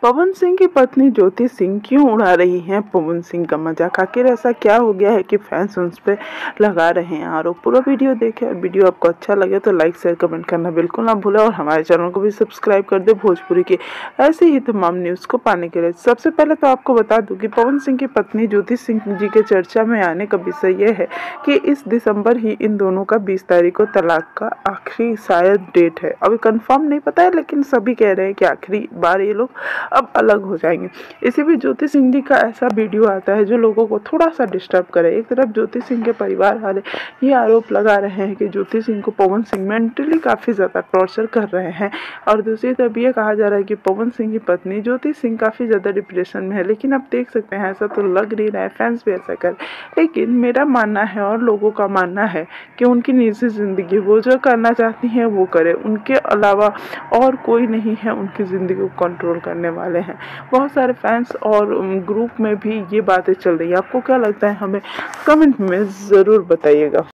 पवन सिंह की पत्नी ज्योति सिंह क्यों उड़ा रही हैं पवन सिंह का मजाक। आखिर ऐसा क्या हो गया है कि फैंस उन पे लगा रहे हैं आरोप। पूरा वीडियो देखें और वीडियो आपको अच्छा लगे तो लाइक शेयर कमेंट करना बिल्कुल ना भूलें और हमारे चैनल को भी सब्सक्राइब कर दे भोजपुरी की ऐसे ही तमाम न्यूज़ को पाने के लिए। सबसे पहले तो आपको बता दूं कि पवन सिंह की पत्नी ज्योति सिंह जी के चर्चा में आने का विषय यह है कि इस दिसंबर ही इन दोनों का 20 तारीख को तलाक का आखिरी शायद डेट है। अभी कंफर्म नहीं पता है, लेकिन सभी कह रहे हैं कि आखिरी बार ये लोग अब अलग हो जाएंगे। इसी बीच ज्योति सिंह जी का ऐसा वीडियो आता है जो लोगों को थोड़ा सा डिस्टर्ब करे। एक तरफ ज्योति सिंह के परिवार वाले ये आरोप लगा रहे हैं कि ज्योति सिंह को पवन सिंह मेंटली काफ़ी ज़्यादा टॉर्चर कर रहे हैं, और दूसरी तरफ ये कहा जा रहा है कि पवन सिंह की पत्नी ज्योति सिंह काफ़ी ज़्यादा डिप्रेशन में है। लेकिन आप देख सकते हैं ऐसा तो लग नहीं रहा है, फैंस भी ऐसा कर। लेकिन मेरा मानना है और लोगों का मानना है कि उनकी निजी ज़िंदगी वो जो करना चाहती हैं वो करे, उनके अलावा और कोई नहीं है उनकी ज़िंदगी को कंट्रोल करने वाले हैं। बहुत सारे फैंस और ग्रुप में भी ये बातें चल रही है। आपको क्या लगता है, हमें कमेंट में ज़रूर बताइएगा।